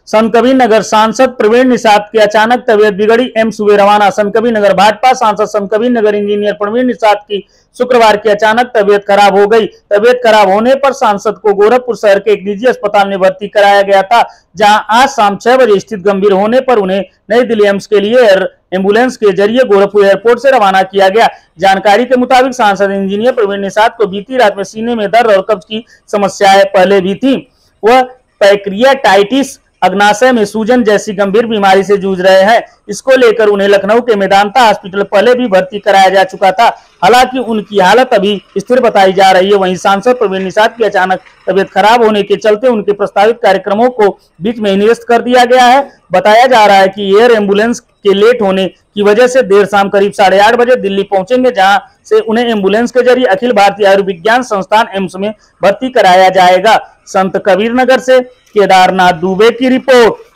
संत कबीर नगर सांसद प्रवीण निषाद की अचानक तबीयत बिगड़ी, एम्स हुए रवाना। संत कबीर नगर भाजपा सांसद संत कबीर नगर इंजीनियर प्रवीण निषाद की शुक्रवार की अचानक तबीयत खराब हो गई। तबीयत खराब होने पर सांसद को गोरखपुर शहर के एक निजी अस्पताल में भर्ती कराया गया था, जहां आज शाम 6 बजे स्थित गंभीर होने पर उन्हें नई दिल्ली एम्स के लिए एम्बुलेंस के जरिए गोरखपुर एयरपोर्ट से रवाना किया गया। जानकारी के मुताबिक सांसद इंजीनियर प्रवीण निषाद को बीती रात में सीने में दर्द और कब्ज की समस्याएं पहले भी थी। वह पैक्रियाटाइटिस, अग्नाशय में सूजन जैसी गंभीर बीमारी से जूझ रहे हैं। इसको लेकर उन्हें लखनऊ के मेदांता हॉस्पिटल पहले भी भर्ती कराया जा चुका था। हालांकि उनकी हालत अभी स्थिर बताई जा रही है। वहीं सांसद प्रवीण निषाद की अचानक तबीयत खराब होने के चलते उनके प्रस्तावित कार्यक्रमों को बीच में निरस्त कर दिया गया है। बताया जा रहा है कि एयर एम्बुलेंस के लेट होने की वजह से देर शाम करीब 8:30 बजे दिल्ली पहुंचेंगे, जहां से उन्हें एम्बुलेंस के जरिए अखिल भारतीय आयुर्विज्ञान संस्थान एम्स में भर्ती कराया जाएगा। संत कबीर नगर से केदारनाथ दुबे की रिपोर्ट।